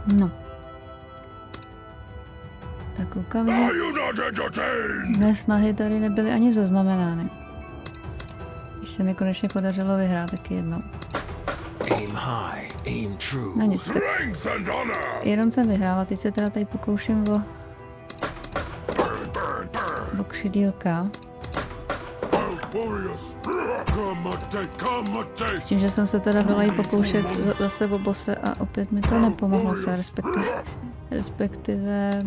No. Tak koukám, že mé snahy tady nebyly ani zaznamenány. Když se mi konečně podařilo vyhrát taky jednou. No nic, tak jenom jsem vyhrála, teď se teda tady pokouším o křidílka. S tím, že jsem se teda byla i pokoušet zase o bose a opět mi to nepomohlo se, respektive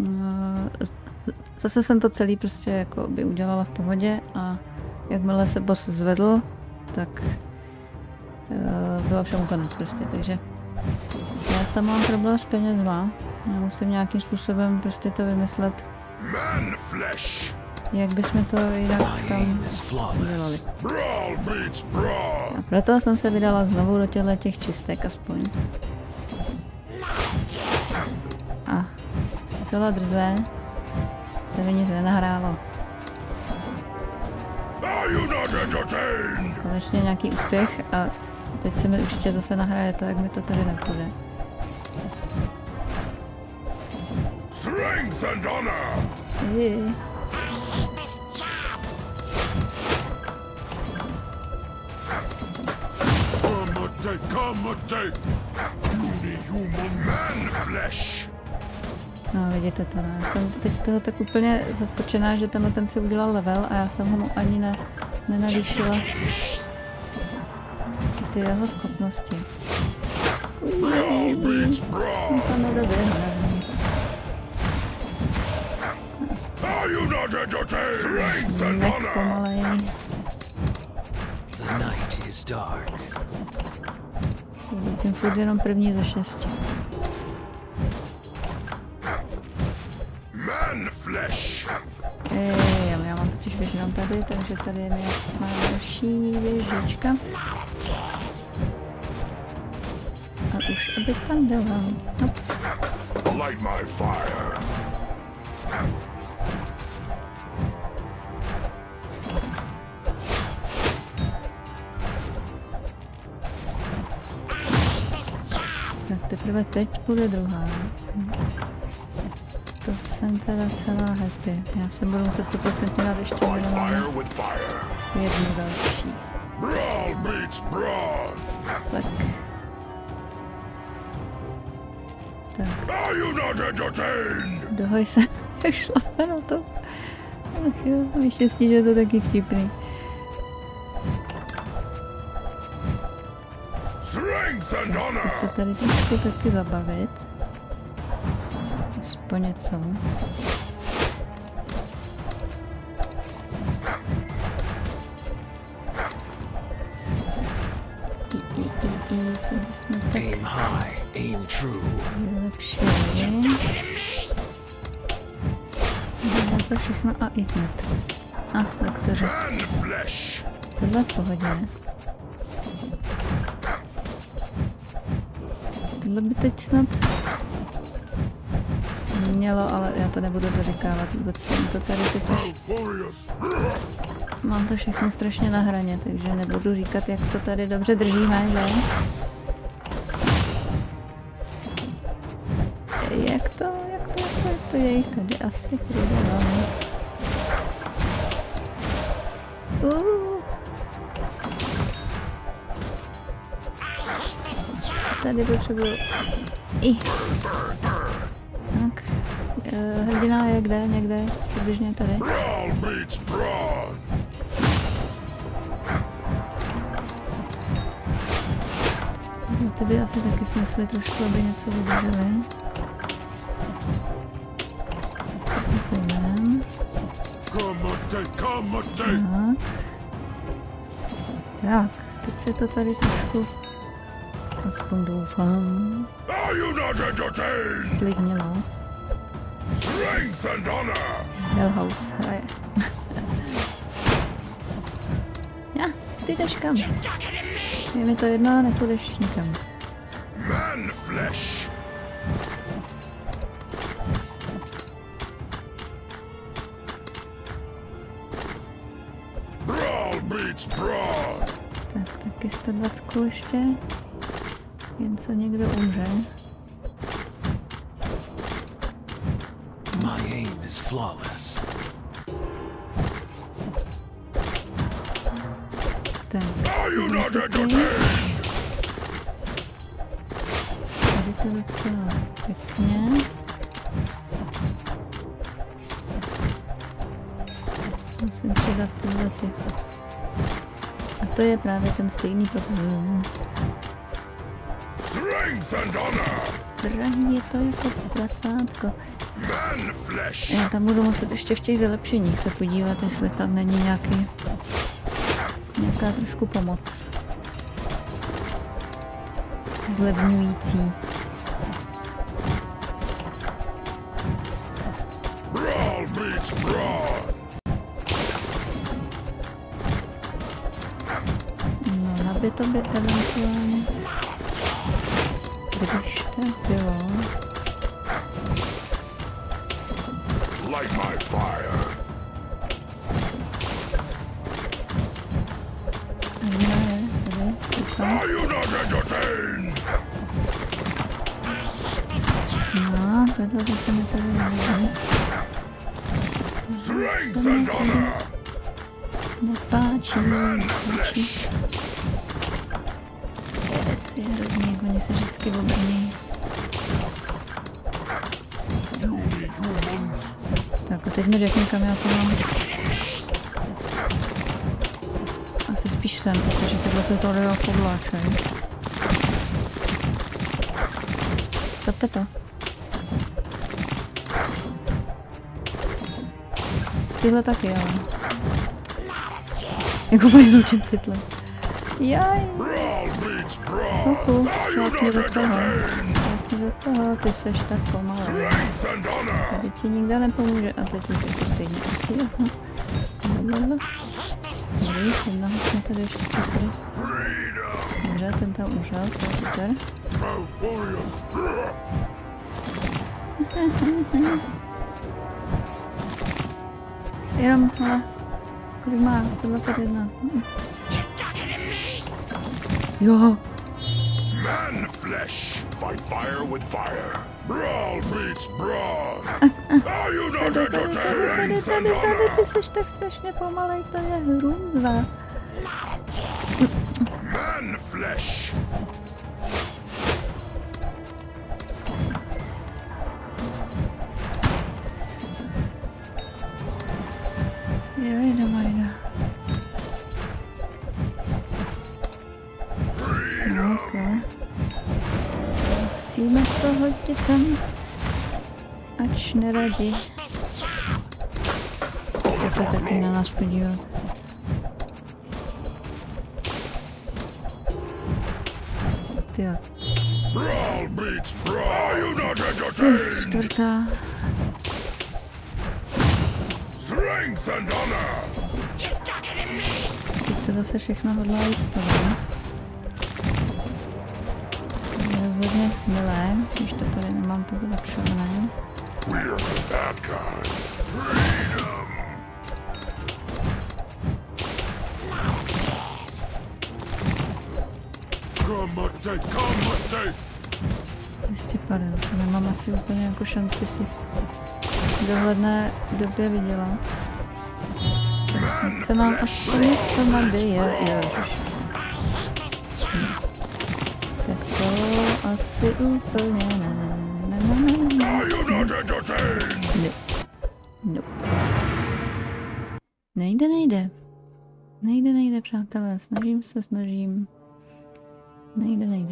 zase jsem to celý prostě jako by udělala v pohodě a jakmile se boss zvedl, tak bylo všemu konec prostě, takže já tam mám problém s penězma, já musím nějakým způsobem prostě to vymyslet, jak bychom to jinak tam udělali. A proto jsem se vydala znovu do těch čistek aspoň. A zcela drze, tady nic nenahrálo. Konečně nějaký úspěch a teď se mi určitě zase nahraje to, jak mi to tady nepůjde. No vidíte to, no. Já jsem teď z toho tak úplně zaskočená, že tenhle ten si udělal level a já jsem ho ani nenavýšila ty jeho schopnosti. To nedoběhne. Nek pomalej. Tím furt jenom první ze 6. Já mám totiž věžnou tady, takže tady je mi jasná další věžička. A už aby tam byla. Tak teprve teď bude druhá. To jsem teda celá happy. Já se budu muset 100% dát ještě jednu další. Tak. Dohoj se, tak šlape na to. Ach jo, mám štěstí, že je to taky vtipný. Tak to tady trošku taky zabavit. Aspoň něco. Co bychom tak vylepšili. Dá to všechno a i hned. A, jak to řekl. Tohle v pohodě. Tohle by teď snad mělo, ale já to nebudu doříkávat vůbec. To tady teď mám to všechno strašně na hraně, takže nebudu říkat, jak to tady dobře držíme, že? Jak to je jich tady asi přidáváme. Tady potřebuju tak, hrdina je kde, někde, přibližně tady. No, ty by asi taky snesli trošku, aby něco vydrželi. Tak se jdem. Tak, teď se to tady trošku aspoň doufám sklidnilo. Hellhouse hraje. Ja, ty jdeš kam? Je mi to jedno, nepůjdeš nikam. Tak, taky 120 ještě. Jen co někdo umře. My aim is flawless. Tak. Tady to docela pěkně. Musím přidat tyhle ty. A to je právě ten stejný problém. Drahý je to jako prasátko. Já tam budu muset ještě v těch vylepšeních se podívat, jestli tam není nějaká trošku pomoc. Zlevňující. No, nabít to by eventuálně. Když tak jo. Light my fire. Are you not entertained? No, tohle se mi tady nelíbí. Strength and honor. Nepáčí. To je hrozný, jak oni se vždycky obrní. Tak a teď mi řekni, kam já to mám. Asi spíš sem, protože tohle to tady je podláčej. Stopte to. Tyhle taky, ale. Jako bude zvučím pytle. Jaj. Šlápni do toho. Šlápni do toho, ty seš tak pomalý. Tady ti nikdo nepomůže a teď už je to stejně asi, aha. Dobře, jednoho jsme tady ještě čekali. Dobře, ten tam užal, to je super. Jenom, ale kolik má? 121. Jo. Man flesh. Fight fire with fire. Brawl beats brawl. Are you not entertained? Tady, ty seš tak strašně pomalej, to je hrůza. Man flesh. Jo, jde. No, skvěle. Musíme to hodit sem. Ač neradi. To se taky na nás podívat. Tyjo. Čtvrtá. Teď to zase všechno hodlá jít spolu. Rozhodně milé, když to tady nemám povylepšované. Listipadel, to nemám asi úplně jako šanci si v dohledné době vydělat. Se mám aspoň něco nabije, tak to asi úplně ne. No. Nejde, přátelé, snažím. Nejde.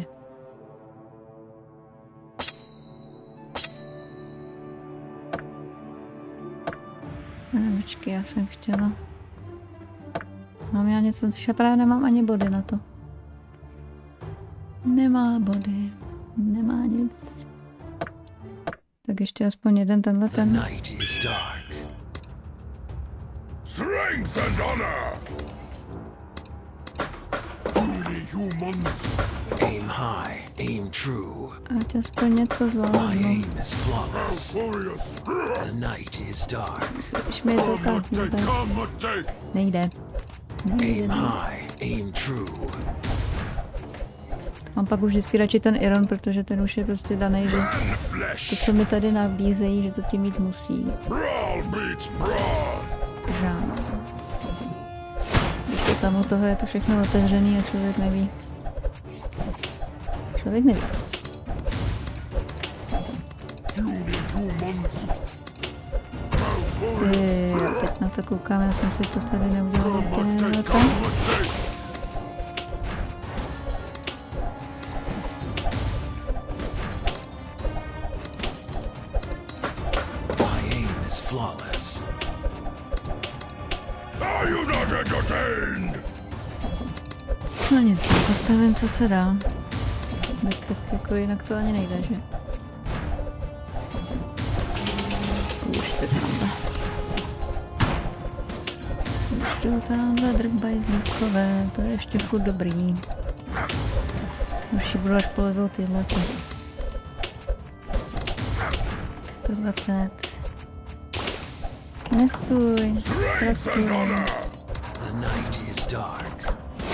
Počkej, já jsem chtěla. Mám já něco, já právě nemám ani body na to. Nemá body, nemá nic. Tak ještě aspoň jeden tenhle ten. Strength and honor. Aim high, aim true. Ať aspoň něco zvládnu. The night is dark. Už mi je to tak vůbec. Nejde. Aim high, aim true. Mám pak už vždycky radši ten Iron, protože ten už je prostě daný, že to, co mi tady nabízejí, že to tím mít musí. Žádná. Když to tam u toho je to všechno otevřený a člověk neví. Člověk neví. Jo, teď na to koukám, já jsem si to tady neudělal úplně nejlépe. Flawless. Are you not entertained? No nic, postavím, co se dá. Bez tak jako jinak to ani nejde, že? Už to tamhle. Už to tamhle drbajzlíkové, to je ještě furt dobrý. Už ji budu, až polezou tyhle. 120. Nestůj, pracuj. The night is dark.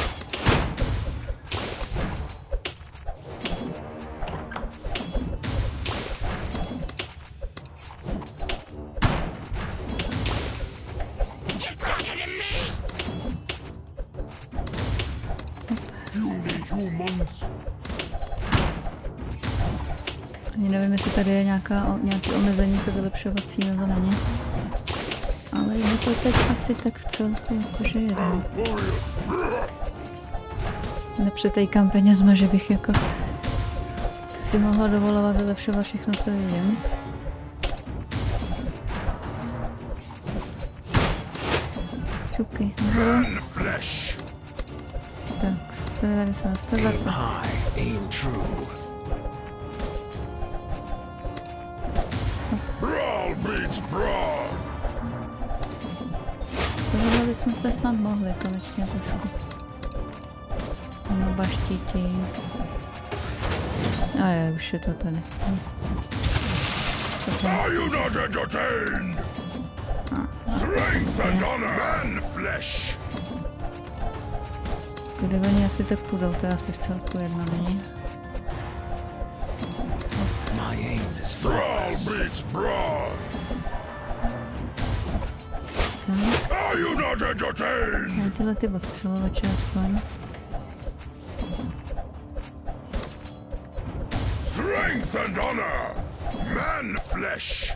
Ani nevím, jestli tady je nějaké omezení to vylepšovací nebo není. Ale je to teď asi tak v celku, jakože jedno. Nepřetejkám penězma, že bych jako si mohla dovolovat vylepšovat všechno, co vidím. Šupky, nahoru. Tak, 190, 120. Aim true. Brawl beats brawl. Tohle bychom se snad mohli konečně trošku nabaštíti. A je, už je to tady. Are you not entertained? Strength and honor and flesh. Kudy oni asi tak půjdou, to je asi v celku jedno, není? My aim is Brawl flawless. beats brawl. Are you not entertained? A tyhle ty ostřelovače aspoň. Strength and honor. Man flesh.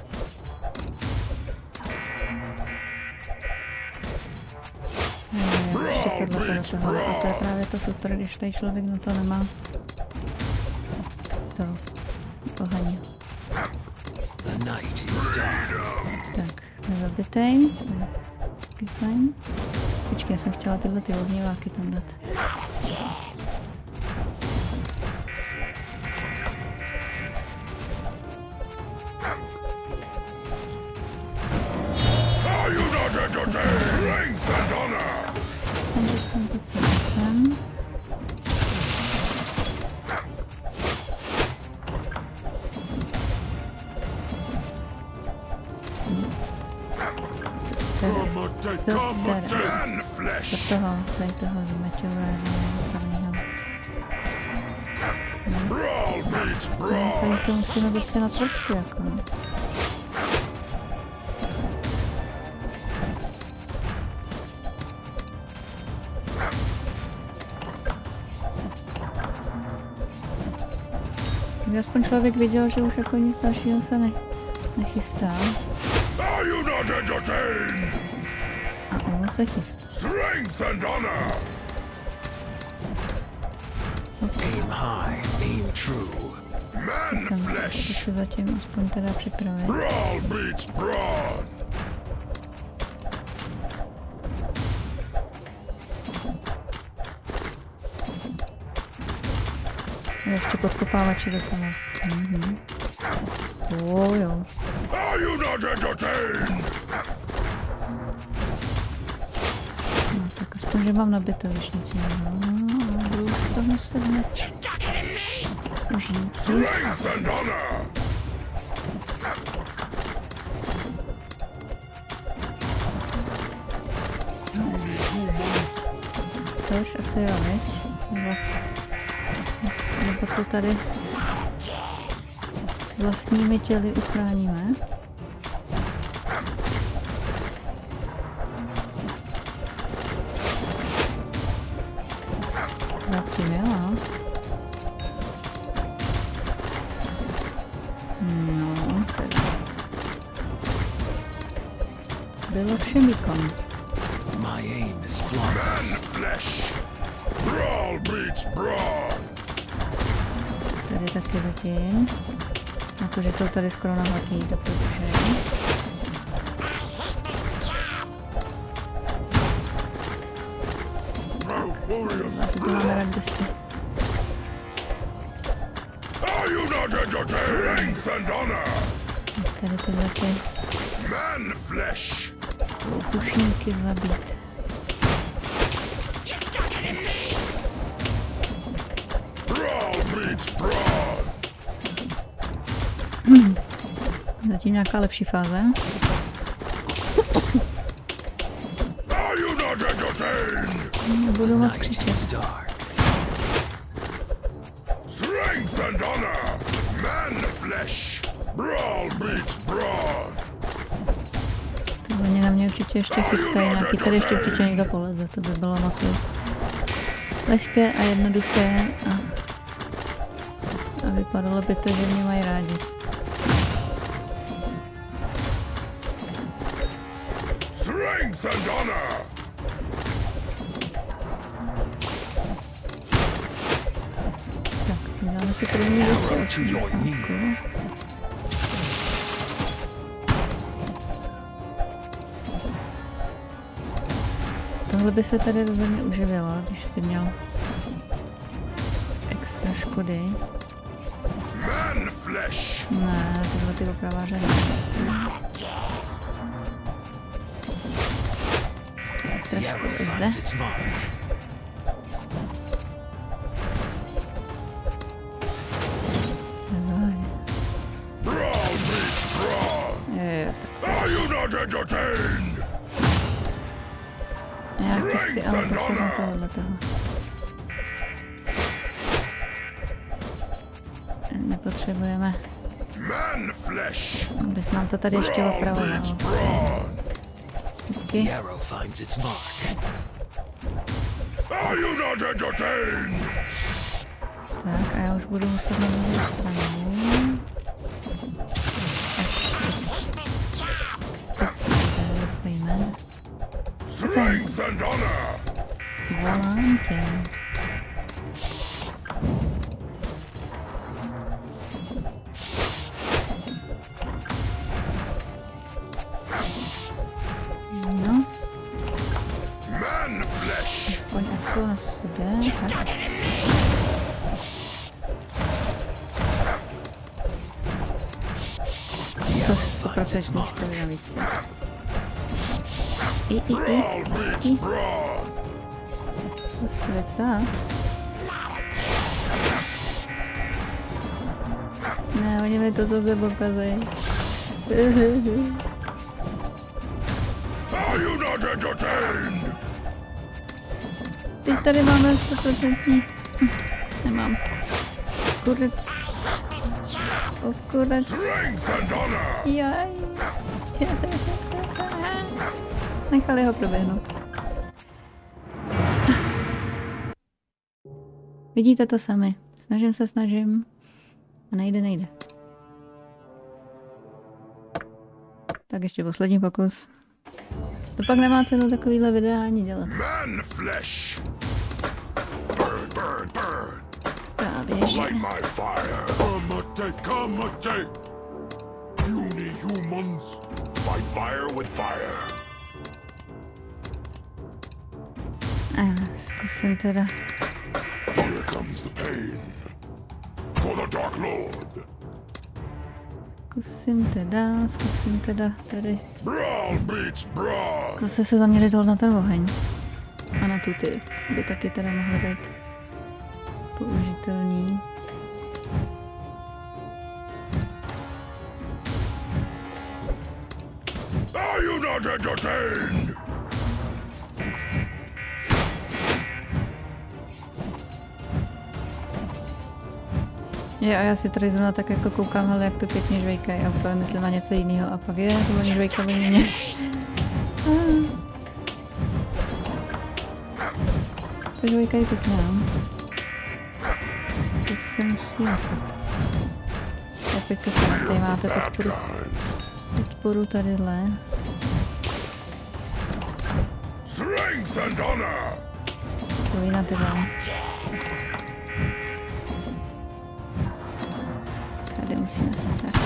Ještě tohle do toho. A to je právě to super, když tady člověk na to nemá. To pohaní. The night is dark. Tak, nezabitej. Taky fajn. Počkej, já jsem chtěla tyhle ty ohníváky tam dát. Are you not entertained? Strength and honor. Sem. Man flesh. Tady toho vymeťové hlavního. Brawl beats brawl. Tady to musíme prostě na trošku jako. Kdyby aspoň člověk viděl, že už jako nic dalšího se nechystá. Are you not entertained? A ono se chystá. Strength and honor. Aim high, aim true. Man flesh. Tak se zatím aspoň teda připravit. Brawl beats brawl. Ještě podkopávači do toho. Jo. Are you not entertained? No, tak aspoň, že mám nabito, když nic jiného. A budu to muset hned. Užít. Strength and honor. Co už asi jo, viď? Nebo Nebo to tady vlastními těly uchráníme. Zatím jo. No, teda. Bylo všem výkon. Tady taky letím. Na to, že jsou tady skoro nahlatí, tak to držím. Asi to máme rád kdysi. Tady tyhle ty pušníky zabít. Zatím nějaká lepší fáze. Nebudu moc křičet. To oni na mě určitě ještě chystají, nějaký tady ještě určitě někdo poleze, to by bylo moc lehké a jednoduché a vypadalo by to, že mě mají rádi. Tak, děláme si první dostávku. Tohle by se tady rozhodně uživilo, když by měl extra škody. Ne, tyhle ty opraváře nechci. Extra škody zde. Já to chci ale poslat na tohohletoho. Nepotřebujeme, abys nám to tady ještě opravoval. Díky. Tak a já už budu muset na druhou stranu. Doufejme. Volám tě. No. Aspoň ať jsou na sobě. Tak. To 100% školy navíc. I. Co se tady stá? Ne, oni mi toto zde pokazují. Teď tady máme 100%. Nemám. Kurec. O kurec. Jaj. Nechali ho proběhnout. Vidíte to sami. Snažím. A nejde. Tak ještě poslední pokus. To pak nemá cenu takovýhle videa ani dělat. Právě že. Zkusím teda. Zkusím teda tady. Zase se zaměřit na ten oheň. A na tu ty by taky teda mohly být použitelný. Are you not entertained? Je, a já si tady zrovna tak jako koukám, hele, jak to pěkně žvejkají a úplně myslím na něco jiného a pak je, to oni žvejkají mě. To žvejkají pěkně, no. To se musí nechat. Tak pojďte se, tady máte podporu tadyhle. Takový na tyhle. Tady musíme tak.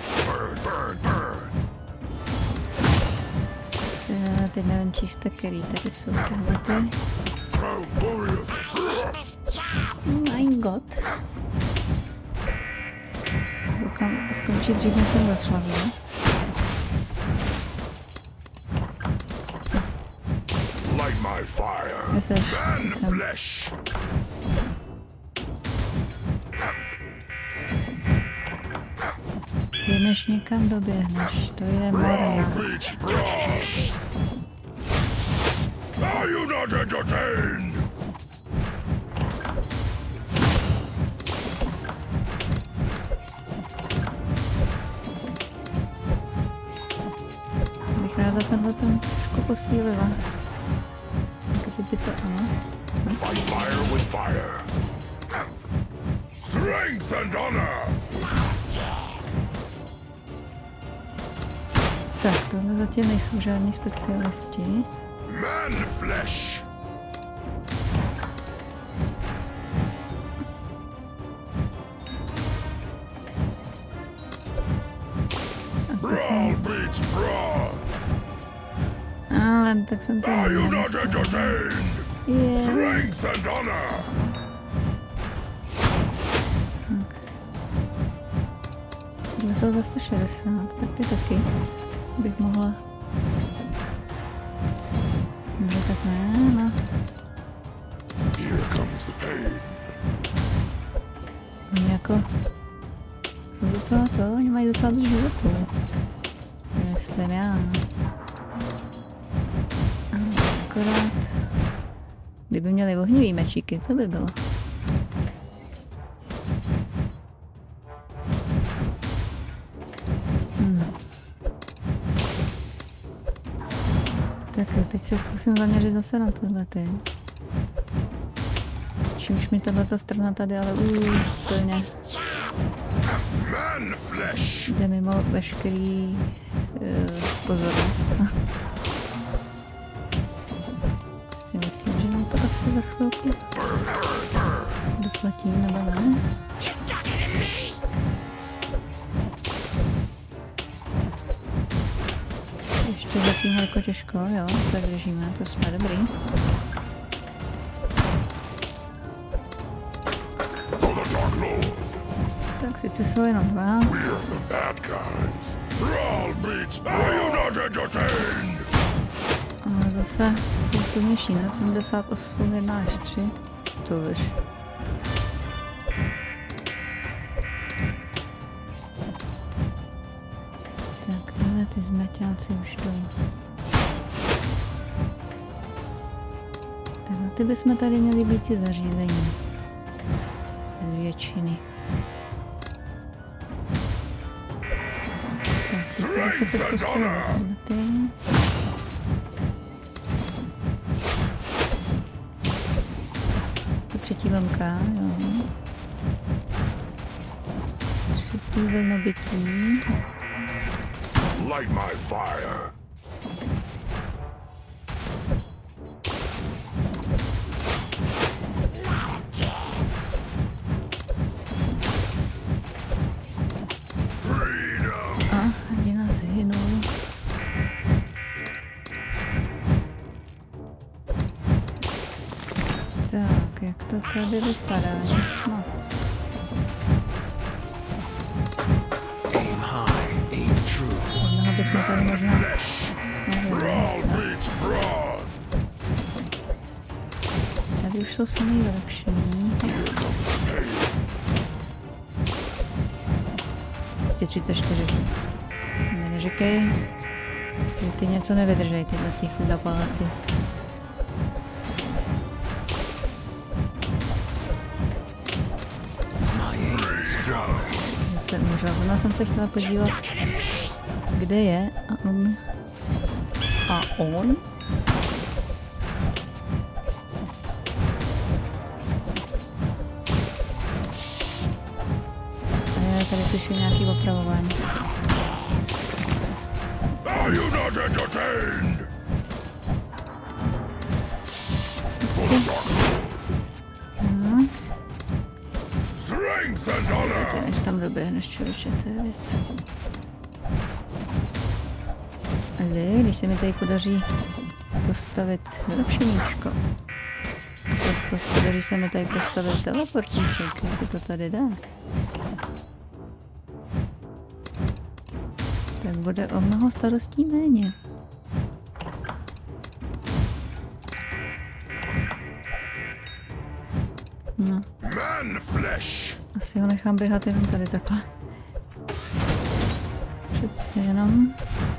Teď nevím číste, který tady jsou tyhle ty. My god. Koukám skončit dřív, než jsem vešla, ne? Ty než někam doběhneš, to je morna. Bych ráda tenhle ten trošku posílila. Kdyby to ano. Fire with fire. Strength and honor. Tak, tohle zatím nejsou žádní specialisti. Man flesh. Brawl beats brawl. Ale tak jsem to Are you not entertained? Yeah. Strength and honor. Tohle jsou za 160, tak ty taky bych mohla. Dobře, tak ne, no. Here comes the pain. Oni jako jsou docela to, oni mají docela dost životů. Myslím já. Akorát, kdyby měli ohnivý mečíky, co by bylo? Tak jo, teď se zkusím zaměřit zase na tohlety. Čímž mi tato strana tady ale úplně jde mimo veškerý pozornost. Si myslím, že nám to asi za chvilku doplatím, nebo ne? Ještě zatím jako těžko, jo, tak držíme, to jsme dobrý. Tak sice jsou jenom dva. Ale zase jsou silnější, ne? 78, 1 až 3. To víš. Tak tyhle ty zmeťáci už jdou. Tak no ty bychom tady měli být ty zařízení. Z většiny. Tak, ty se zase teď postavili ty. To třetí vlnka, jo. Třetí vlnobytí. Light my fire. A hrdina se hynul. Tak, jak to tady vypadá? Nic moc. Jednoho bychom tady možná tady už jsou samý vylepšení. 234. Neříkej, ty něco nevydržej, tyhle těch lidopáci. Se umřel. Ona jsem se chtěla podívat, kde je a on... A on? A já tady slyším nějaký opravování. Are you not entertained? Strength and honor. Ty než tam doběhneš, člověče, to je věc. Ale když se mi tady podaří postavit vylepšeníčko. Podaří se mi tady postavit teleportíček, jestli to tady dá. Tak bude o mnoho starostí méně. No. Man flesh. Asi ho nechám běhat jenom tady takhle. Přece jenom.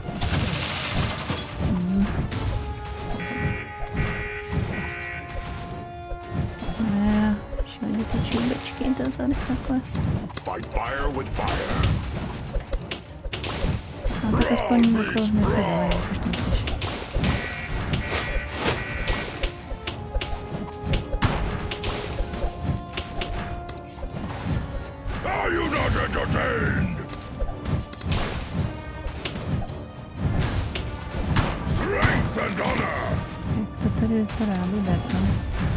Ne, šel ty čubečky, to tady takhle. Fight fire with fire. A tak aspoň jako něco dělají, když tam chceš. Are you not entertained? Strength and honor. Jak to tady vypadá vůbec, no?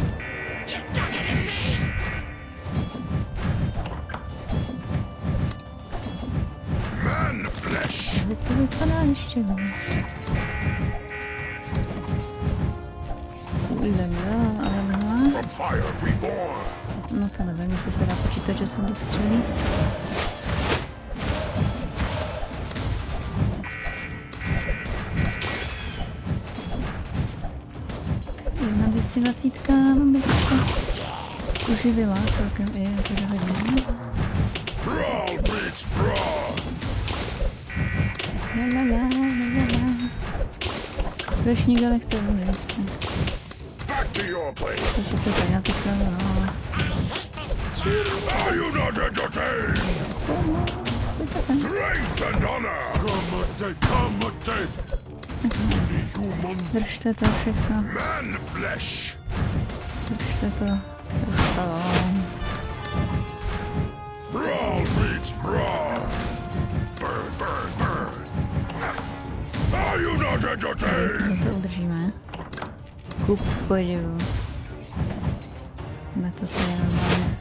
Man flesh. Jak to vypadá ještě vůbec? Ulala, ale no. From fire reborn. No to nevím, jestli se dá počítat, že jsem dostřelí. Jedna 220, aby se uživila celkem i jako hodně. Brawl beats brawl. Vršníka nechce umřít. Back to your place. Takže to tady na to stranu, no. Are you not entertained? Strength and honor. Come Držte to všechno. Man flesh. Držte to. Brawl beats brawl. Burn, burn, burn. Are you not entertained? To udržíme. Ku podivu. Jsme to tady normálně.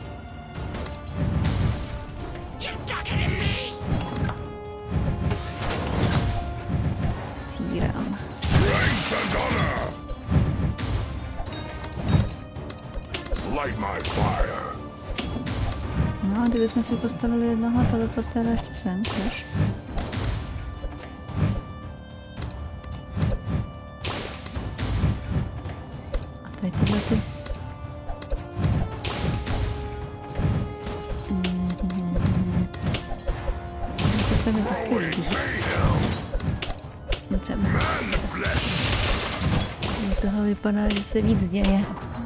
Sírám. Strength and honor. Light my fire. No a kdybychom si postavili jednoho teleportéra ještě sem, což? A tady tyhle ty. To se mi taky líbí. Chceme. Man flesh. Z toho vypadá, že se víc děje.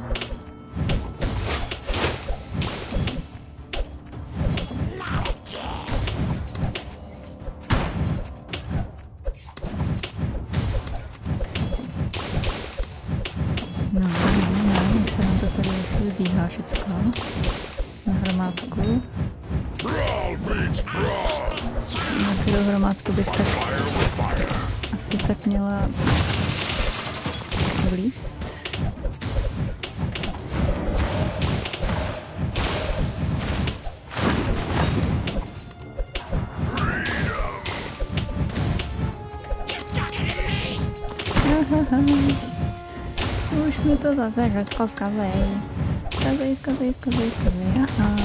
No, už se nám to tady vybíhá všecko. Na hromádku. Brawl beats brawl. Na kterou hromádku bych tak Fire with fire. asi tak měla vlízt. Už mi to zase všechno zkazej. Zkazej. Aha,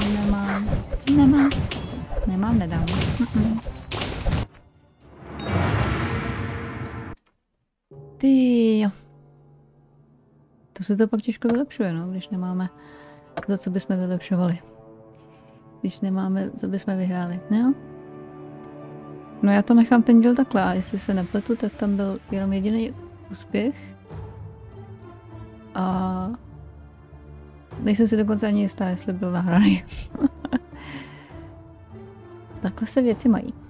nemám, nedám. Ty jo. To se to pak těžko vylepšuje, no, když nemáme za co bychom vylepšovali. Když nemáme, co bychom vyhráli, jo? No já to nechám ten díl takhle a jestli se nepletu, tak tam byl jenom jediný úspěch. A nejsem si dokonce ani jistá, jestli byl nahraný. takhle se věci mají.